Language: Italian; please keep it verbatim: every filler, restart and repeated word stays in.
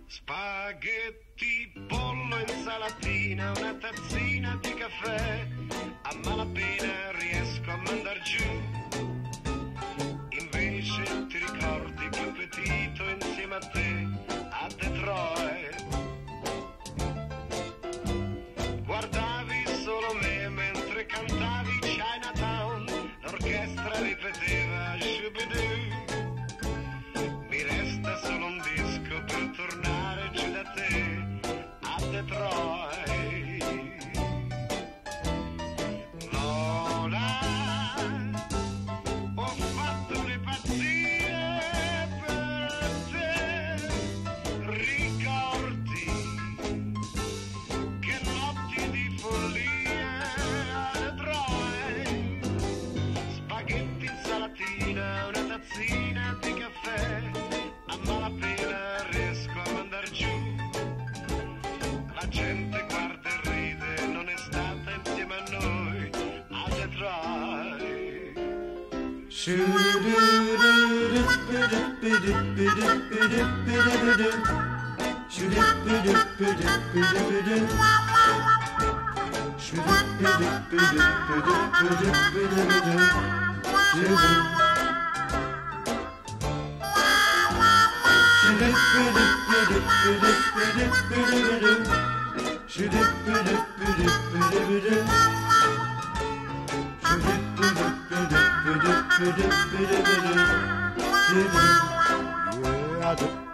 Spaghetti, pollo, insalatina, una tazzina di caffè, a malapena riesco a mandar giù. Invece ti ricordi più petito insieme a te a Detroit. Guardavi solo me mentre cantavi Chinatown, l'orchestra ripeteva Shubidoo. Mi resta solo un disco per tornare giù da te a Detroit. Lola, ho fatto le pazzie per te. Ricordi che notti di follia a Detroit. Spaghetti, insalatina, una tazzina di caffè, a malapena riesco a mandar giù. La gente guarda e ride, non è stata insieme a noi a Detroit. Yeah,